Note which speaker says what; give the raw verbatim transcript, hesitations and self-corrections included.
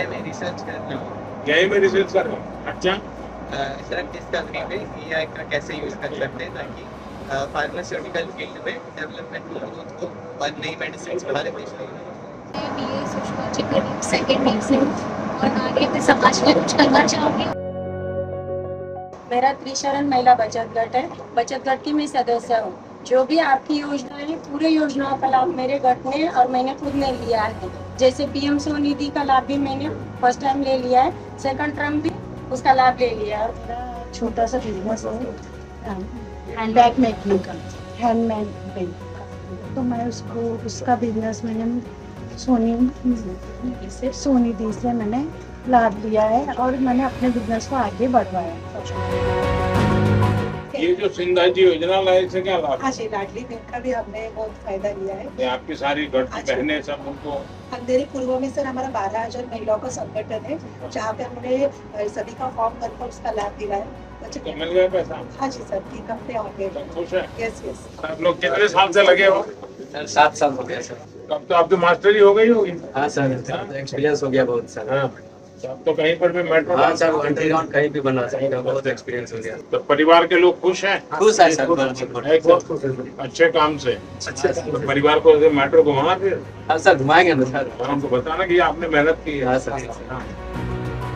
Speaker 1: आई में रिसर्च कर रहा हूँ।
Speaker 2: ए आई में रिसर्च कर रहा हूँ। अच्छा,
Speaker 1: सर डिस्कवरी में ए आई का कैसे यूज कर सकते हैं ताकि फार्मास्यूटिकल फील्ड में डेवलपमेंट ग्रोथ को और नई मेडिसिन भारत देश में।
Speaker 3: बीए सोशियोलॉजी में सेकंड ईयर से और आगे मैं समाज में कुछ करना चाहूँगी।
Speaker 4: मेरा त्रिशरण महिला बचत गट है। बचत गट की मैं सदस्य हूँ। जो भी आपकी योजना है, पूरे योजनाओं का लाभ मेरे गट ने और मैंने खुद ने लिया है। जैसे पीएम स्वनिधि का लाभ भी मैंने फर्स्ट टाइम ले लिया है, सेकंड टर्म भी उसका लाभ ले लिया है। और मेरा छोटा सा बिजनेस है हैंडबैग मेकिंग का, हैंडमेड बैग, तो मैं उसको उसका बिजनेस मैंने सोनी से सोनिधि से मैंने लाभ लिया है और मैंने अपने बिजनेस को आगे बढ़वाया।
Speaker 2: ये जो सिंधा जी योजना लाए से क्या लाभ?
Speaker 5: हाँ जी, लाडली बहन का भी हमने बहुत फायदा लिया है।
Speaker 2: ये आपकी सारी घर की बहनें सब उनको
Speaker 5: अंधेरी पूर्व में सर हमारा बारह हजार महिलाओं का संगठन है, जहाँ पे हमने सभी का फॉर्म भरकर उसका लाभ दिला है।
Speaker 2: तो मिल गया पैसा?
Speaker 5: हाँ जी सर, तीन हफ्ते हो गए।
Speaker 2: खुश है?
Speaker 5: Yes yes.
Speaker 2: आप लोग कितने साल से लगे हो?
Speaker 1: सर सात साल हो गया सर।
Speaker 2: कब तो आपकी मास्टरी हो गई होगी?
Speaker 1: हाँ सर, एक्सपीरियंस हो गया बहुत सर।
Speaker 2: हाँ, अब तो कहीं पर भी मेट्रो
Speaker 1: हाँ सर, अंडरग्राउंड कहीं भी बना सकते हैं, बहुत एक्सपीरियंस हो गया।
Speaker 2: तो परिवार के लोग खुश हैं?
Speaker 1: खुश है सर, बहुत खुश है।
Speaker 2: अच्छे काम से। तो परिवार को मेट्रो घुमाना फिर?
Speaker 1: हाँ सर, घुमाएंगे ना सर।
Speaker 2: हमको बताना कि आपने मेहनत की है।
Speaker 1: हाँ सर।